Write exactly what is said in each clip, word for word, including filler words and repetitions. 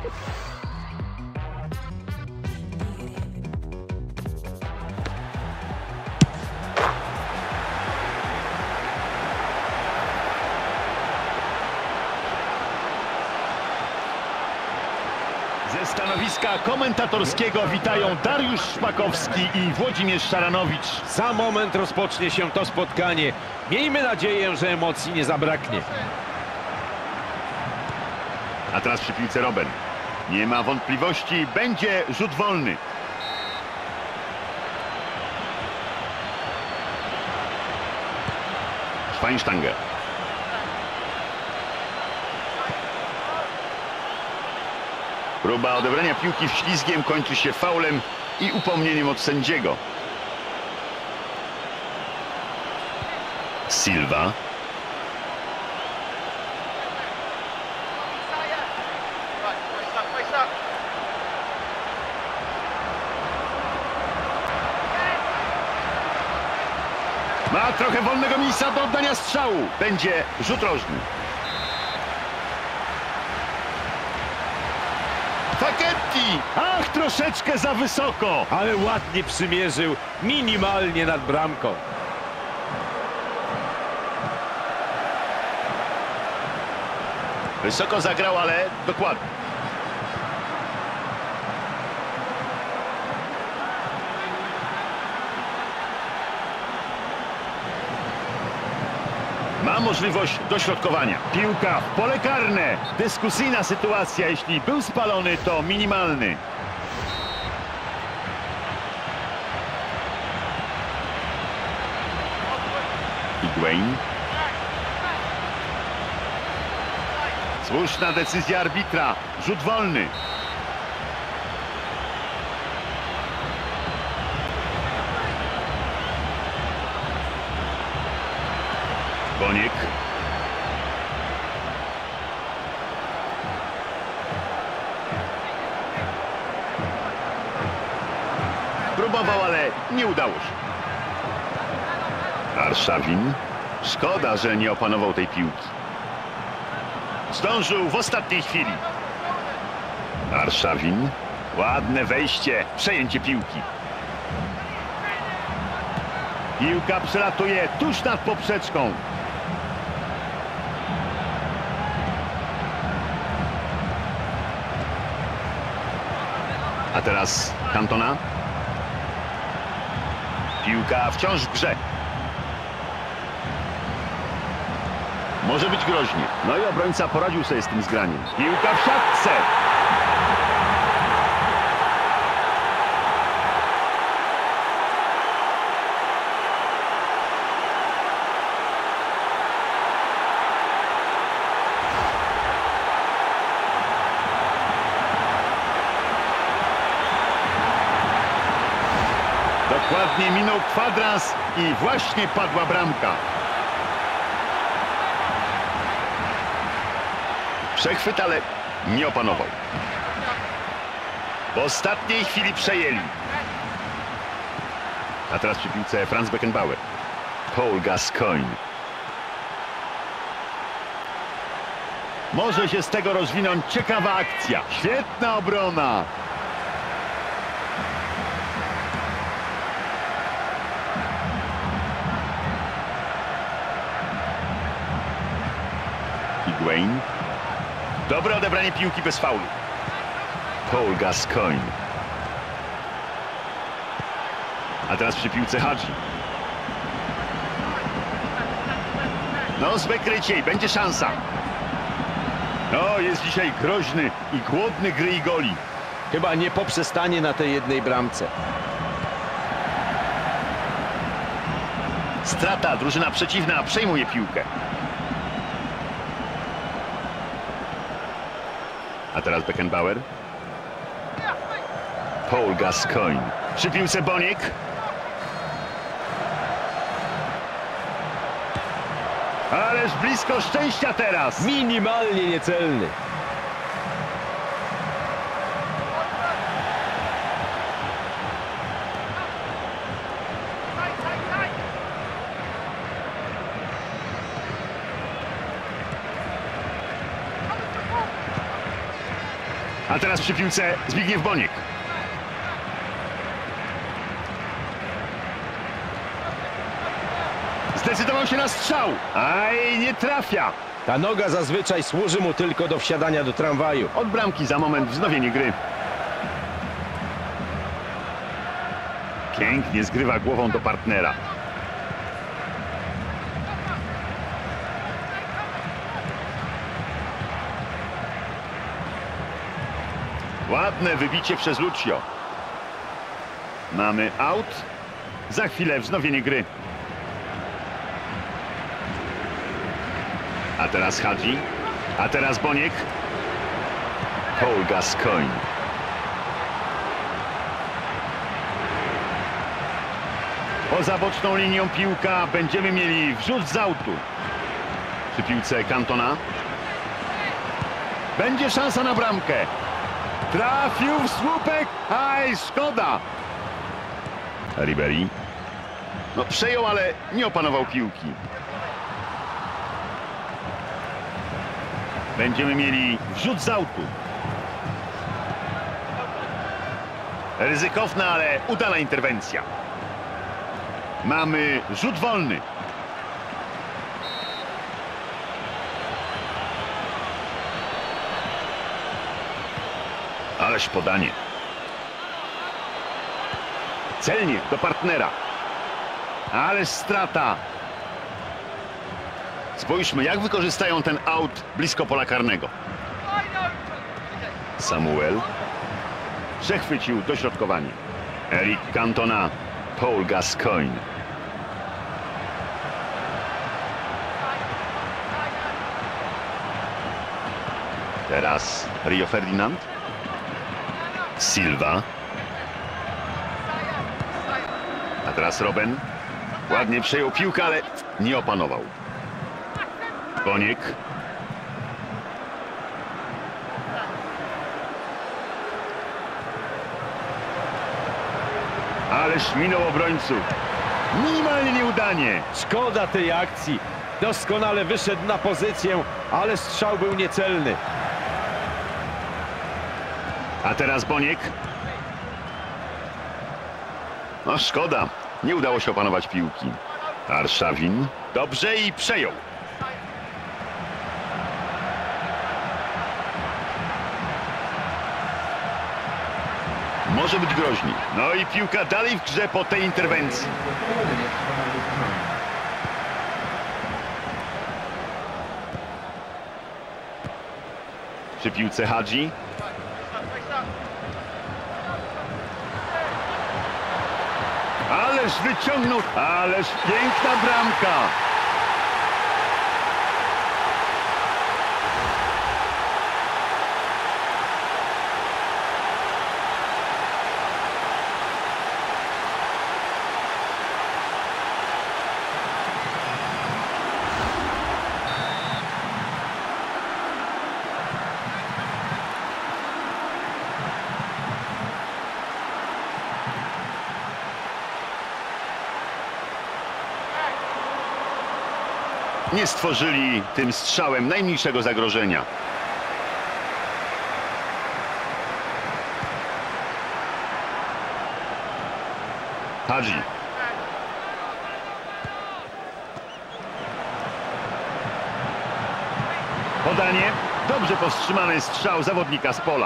Ze stanowiska komentatorskiego witają Dariusz Szpakowski i Włodzimierz Szaranowicz. Za moment rozpocznie się to spotkanie. Miejmy nadzieję, że emocji nie zabraknie. A teraz przy piłce Robben. Nie ma wątpliwości, będzie rzut wolny. Schweinsteiger. Próba odebrania piłki wślizgiem kończy się faulem i upomnieniem od sędziego. Silva. Ma trochę wolnego miejsca do oddania strzału. Będzie rzut rożny. Facchetti! Ach, troszeczkę za wysoko. Ale ładnie przymierzył, minimalnie nad bramką. Wysoko zagrał, ale dokładnie. Ma możliwość dośrodkowania. Piłka w pole karne. Dyskusyjna sytuacja. Jeśli był spalony, to minimalny. Higuain. Słuszna decyzja arbitra. Rzut wolny. Boniek. Próbował, ale nie udało się. Arszawin. Szkoda, że nie opanował tej piłki. Zdążył w ostatniej chwili. Arszawin. Ładne wejście, przejęcie piłki. Piłka przelatuje tuż nad poprzeczką. A teraz Cantona. Piłka wciąż w grze. Może być groźnie. No i obrońca poradził sobie z tym zgraniem. Piłka w siatce. Dokładnie minął kwadrans i właśnie padła bramka. Przechwyt, ale nie opanował. W ostatniej chwili przejęli. A teraz przy piłce Franz Beckenbauer. Paul Gascoigne. Może się z tego rozwinąć ciekawa akcja. Świetna obrona. Higuain. Dobre odebranie piłki bez faulu. Paul Gascoigne. A teraz przy piłce Hadji. No, złe krycie i będzie szansa. No, jest dzisiaj groźny i głodny gry i goli. Chyba nie poprzestanie na tej jednej bramce. Strata, drużyna przeciwna przejmuje piłkę. A teraz Beckenbauer. Paul Gascoigne. Przy piłce Boniek. Ależ blisko szczęścia teraz. Minimalnie niecelny. A teraz przy piłce Zbigniew Boniek. Zdecydował się na strzał. Aj, nie trafia. Ta noga zazwyczaj służy mu tylko do wsiadania do tramwaju. Od bramki za moment wznowienie gry. Pięknie zgrywa głową do partnera. Ładne wybicie przez Lucio. Mamy aut. Za chwilę wznowienie gry. A teraz Hadzi. A teraz Boniek. Paul Gascoigne. Poza boczną linią piłka. Będziemy mieli wrzut z autu. Przy piłce Cantona. Będzie szansa na bramkę. Trafił w słupek. Aj, szkoda. Ribery. No przejął, ale nie opanował piłki. Będziemy mieli wrzut z autu. Ryzykowna, ale udana interwencja. Mamy rzut wolny. Ależ podanie. Celnie do partnera. Ależ strata. Spójrzmy, jak wykorzystają ten aut blisko pola karnego. Samuel. Przechwycił dośrodkowanie. Eric Cantona. Paul Gascoigne. Teraz Rio Ferdinand. Silva. A teraz Robben. Ładnie przejął piłkę, ale nie opanował. Boniek. Ależ minął obrońców. Minimalnie nieudanie. Szkoda tej akcji. Doskonale wyszedł na pozycję, ale strzał był niecelny. A teraz Boniek. No szkoda. Nie udało się opanować piłki. Arszawin. Dobrze i przejął. Może być groźnie. No i piłka dalej w grze po tej interwencji. Przy piłce Hadzi. Ależ wyciągnął. Ależ piękna bramka. Nie stworzyli tym strzałem najmniejszego zagrożenia. Hadzi. Podanie. Dobrze powstrzymany strzał zawodnika z pola.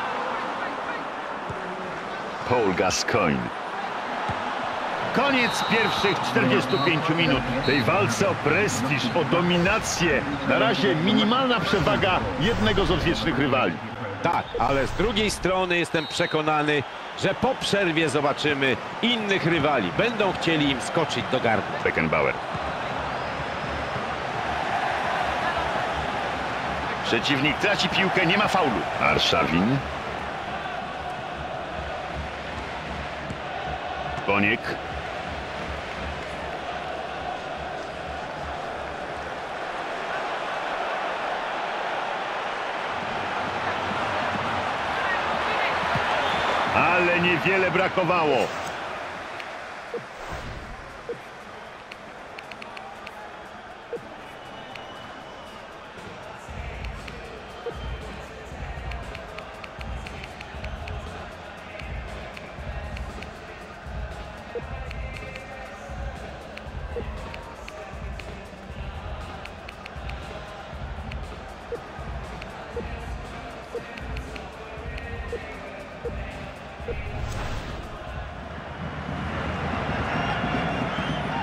Paul Gascoigne. Koniec pierwszych czterdziestu pięciu minut. W tej walce o prestiż, o dominację. Na razie minimalna przewaga jednego z odwiecznych rywali. Tak, ale z drugiej strony jestem przekonany, że po przerwie zobaczymy innych rywali. Będą chcieli im skoczyć do gardła. Beckenbauer. Przeciwnik traci piłkę, nie ma faulu. Arszawin. Boniek. Ale niewiele brakowało.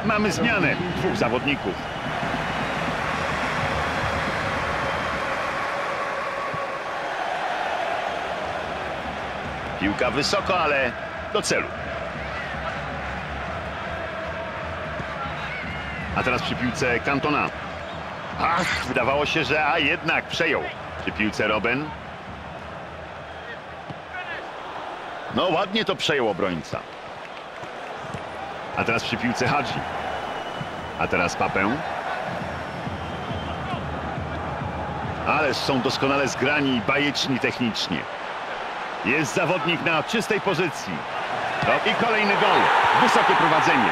Mamy zmianę dwóch zawodników. Piłka wysoko, ale do celu. A teraz przy piłce Cantona. Ach, wydawało się, że a jednak przejął. Przy piłce Robben. No ładnie to przejął obrońca. A teraz przy piłce Hadzi. A teraz Papę. Ale są doskonale zgrani i bajeczni technicznie. Jest zawodnik na czystej pozycji. No i kolejny gol. Wysokie prowadzenie.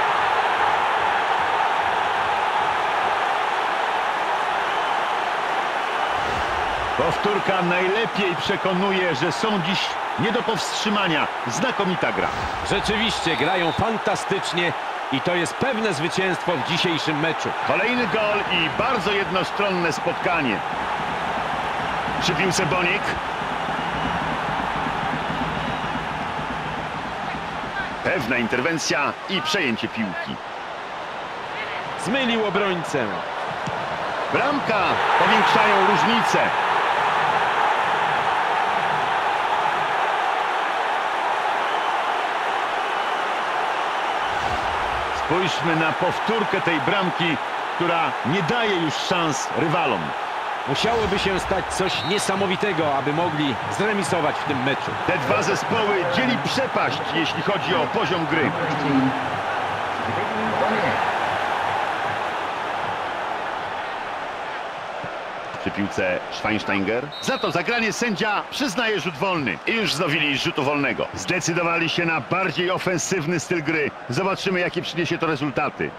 Powtórka najlepiej przekonuje, że są dziś nie do powstrzymania. Znakomita gra. Rzeczywiście grają fantastycznie i to jest pewne zwycięstwo w dzisiejszym meczu. Kolejny gol i bardzo jednostronne spotkanie. Przy piłce Bonik. Pewna interwencja i przejęcie piłki. Zmylił obrońcę. Bramka powiększają różnicę. Spójrzmy na powtórkę tej bramki, która nie daje już szans rywalom. Musiałoby się stać coś niesamowitego, aby mogli zremisować w tym meczu. Te dwa zespoły dzieli przepaść, jeśli chodzi o poziom gry. Przy piłce Schweinsteiger. Za to zagranie sędzia przyznaje rzut wolny. I już znowili rzutu wolnego. Zdecydowali się na bardziej ofensywny styl gry. Zobaczymy, jakie przyniesie to rezultaty.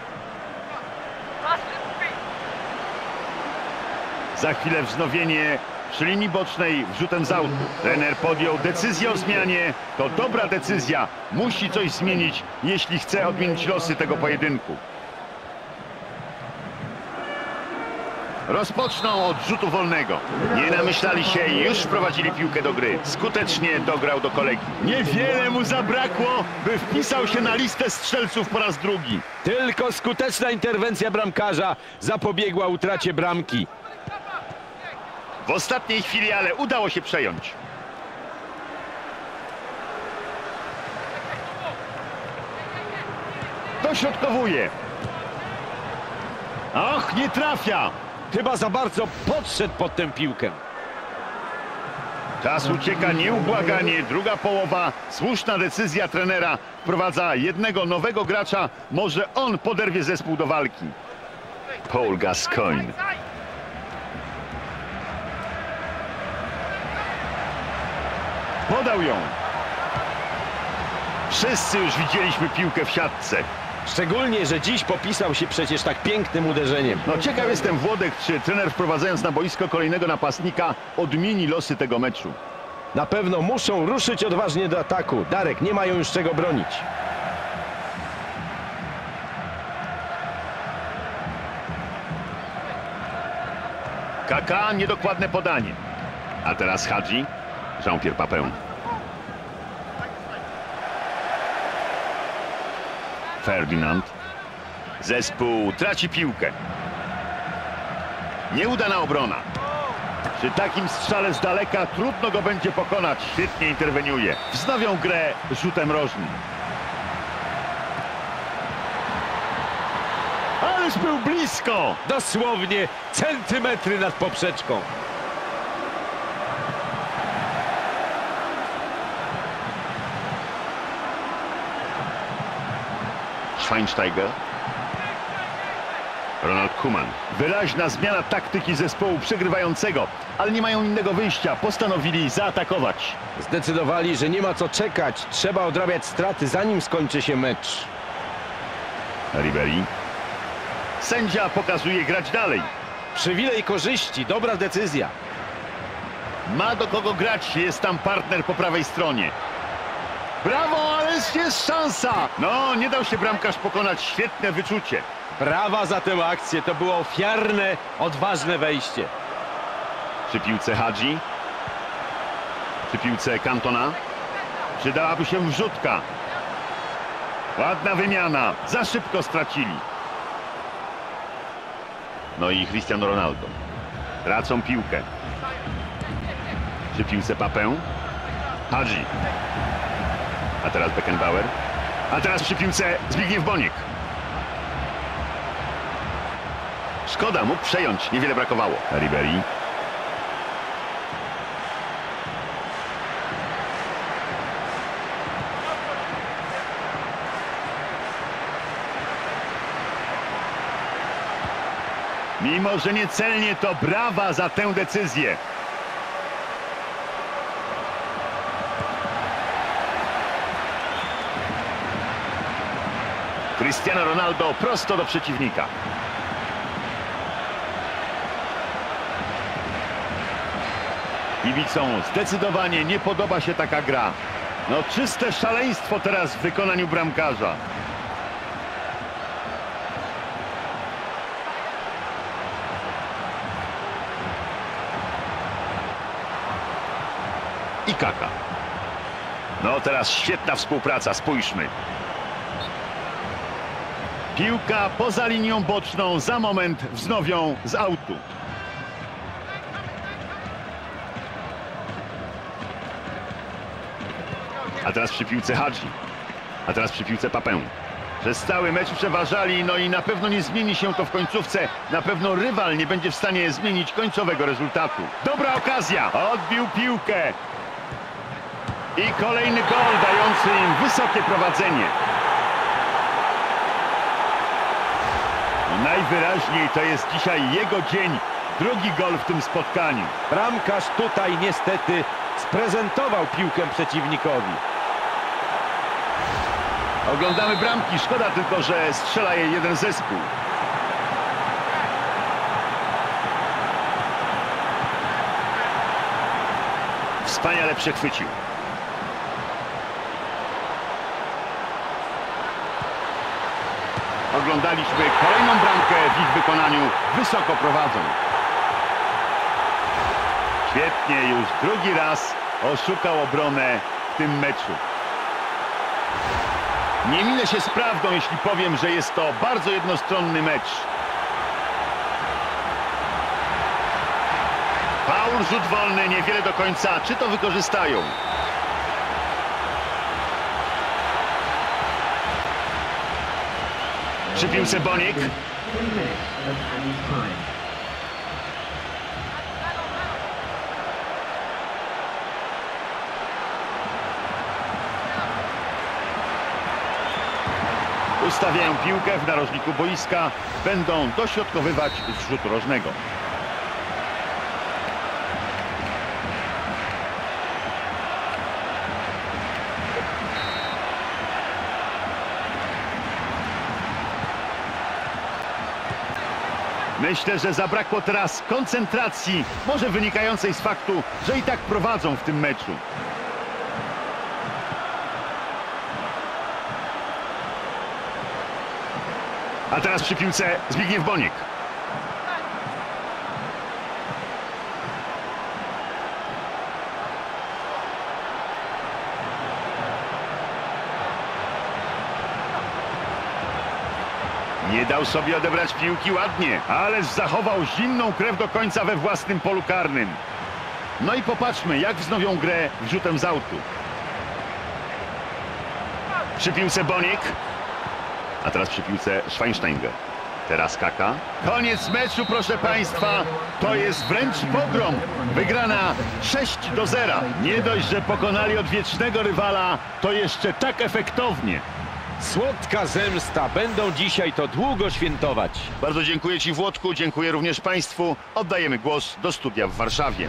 Za chwilę wznowienie przy linii bocznej wrzutem z autu. Trener podjął decyzję o zmianie. To dobra decyzja. Musi coś zmienić, jeśli chce odmienić losy tego pojedynku. Rozpoczną od rzutu wolnego. Nie namyślali się i już wprowadzili piłkę do gry. Skutecznie dograł do kolegi. Niewiele mu zabrakło, by wpisał się na listę strzelców po raz drugi. Tylko skuteczna interwencja bramkarza zapobiegła utracie bramki. W ostatniej chwili, ale udało się przejąć. Dośrodkowuje. Och, nie trafia. Chyba za bardzo podszedł pod tę piłkę. Czas ucieka nieubłaganie. Druga połowa. Słuszna decyzja trenera. Wprowadza jednego nowego gracza. Może on poderwie zespół do walki. Paul Gascoigne. Podał ją. Wszyscy już widzieliśmy piłkę w siatce. Szczególnie, że dziś popisał się przecież tak pięknym uderzeniem. No ciekaw jestem, Włodek, czy trener wprowadzając na boisko kolejnego napastnika odmieni losy tego meczu. Na pewno muszą ruszyć odważnie do ataku. Darek, nie mają już czego bronić. Kaká, niedokładne podanie. A teraz Hadzi. Jean-Pierre Papin. Ferdinand. Zespół traci piłkę. Nieudana obrona. Przy takim strzale z daleka trudno go będzie pokonać. Świetnie interweniuje. Wznowią grę rzutem rożnym. Ależ był blisko. Dosłownie centymetry nad poprzeczką. Schweinsteiger. Ronald Koeman. Wyraźna zmiana taktyki zespołu przegrywającego, ale nie mają innego wyjścia. Postanowili zaatakować. Zdecydowali, że nie ma co czekać. Trzeba odrabiać straty, zanim skończy się mecz. Ribery. Sędzia pokazuje grać dalej. Przywilej korzyści, dobra decyzja. Ma do kogo grać, jest tam partner po prawej stronie. Brawo, ależ jest szansa! No, nie dał się bramkarz pokonać, świetne wyczucie. Brawa za tę akcję, to było ofiarne, odważne wejście. Przy piłce Hadzi. Przy piłce Cantona. Przydałaby się wrzutka. Ładna wymiana. Za szybko stracili. No i Cristiano Ronaldo. Tracą piłkę. Przy piłce Papę. Hadzi. A teraz Beckenbauer. A teraz przy piłce Zbigniew Boniek. Szkoda, mógł przejąć. Niewiele brakowało. Ribery. Mimo że niecelnie, to brawa za tę decyzję. Cristiano Ronaldo prosto do przeciwnika. Kibicom zdecydowanie nie podoba się taka gra. No czyste szaleństwo teraz w wykonaniu bramkarza. I Kaka. No teraz świetna współpraca, spójrzmy. Piłka poza linią boczną, za moment wznowią z autu. A teraz przy piłce Hadzi. A teraz przy piłce Papę. Przez cały mecz przeważali, no i na pewno nie zmieni się to w końcówce. Na pewno rywal nie będzie w stanie zmienić końcowego rezultatu. Dobra okazja. Odbił piłkę. I kolejny gol dający im wysokie prowadzenie. Najwyraźniej to jest dzisiaj jego dzień. Drugi gol w tym spotkaniu. Bramkarz tutaj niestety sprezentował piłkę przeciwnikowi. Oglądamy bramki. Szkoda tylko, że strzela je jeden zespół. Wspaniale przechwycił. Oglądaliśmy kolejną bramkę w ich wykonaniu. Wysoko prowadzą. Świetnie, już drugi raz oszukał obronę w tym meczu. Nie minę się z prawdą, jeśli powiem, że jest to bardzo jednostronny mecz. Faul, rzut wolny, niewiele do końca. Czy to wykorzystają? Przy piłce Boniek. Ustawiają piłkę w narożniku boiska. Będą dośrodkowywać z rzutu rożnego. Myślę, że zabrakło teraz koncentracji, może wynikającej z faktu, że i tak prowadzą w tym meczu. A teraz przy piłce Zbigniew Boniek. Nie dał sobie odebrać piłki ładnie, ależ zachował zimną krew do końca we własnym polu karnym. No i popatrzmy, jak wznowią grę wrzutem z autu. Przy piłce Boniek. A teraz przy piłce Schweinsteiger. Teraz Kaka. Koniec meczu, proszę Państwa. To jest wręcz pogrom. Wygrana sześć do zera. Nie dość, że pokonali odwiecznego rywala, to jeszcze tak efektownie. Słodka zemsta. Będą dzisiaj to długo świętować. Bardzo dziękuję Ci, Włodku. Dziękuję również Państwu. Oddajemy głos do studia w Warszawie.